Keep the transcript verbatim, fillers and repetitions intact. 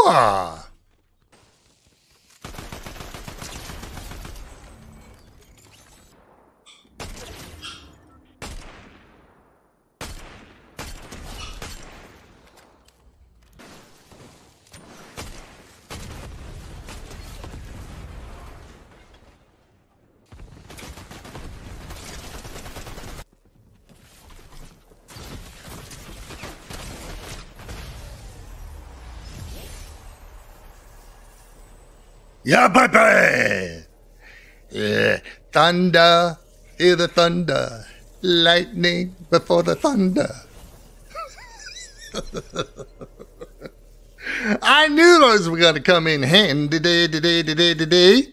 Whoa! Yeah, baby! Yeah, thunder, hear the thunder. Lightning before the thunder. I knew those were going to come in handy today, today, today, today.